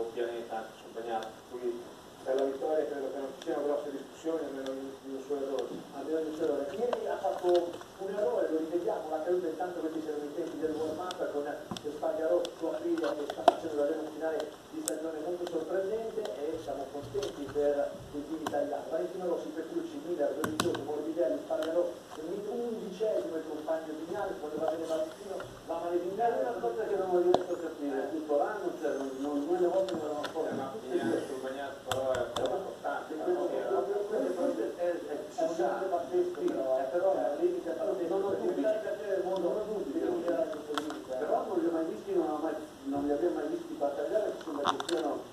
pianeta anche sul bagnato, quindi per la vittoria credo che non ci siano grosse discussioni, almeno di un suo errore. Ieri ha fatto un errore, lo rivediamo, l'ha caduto intanto che ci siano i tempi del warm-up con Spargarò, sua figlia, che sta facendo davvero un finale di stagione molto sorprendente e siamo contenti per il team italiano. Valentino Rossi, Petrucci, Miller, Dovizioso, Morbidelli, Spargarò, 11° il compagno Vignale, quando va bene Valentino, va male Vignale. È una cosa che non riesco a capire, tutto l'anno, cioè non due volte non erano forti. Ma Vignale sul bagnato però è una costante, però è al limite, non ho dubbi, però non li ho mai visti, non li abbiamo mai visti battagliare sulla gestione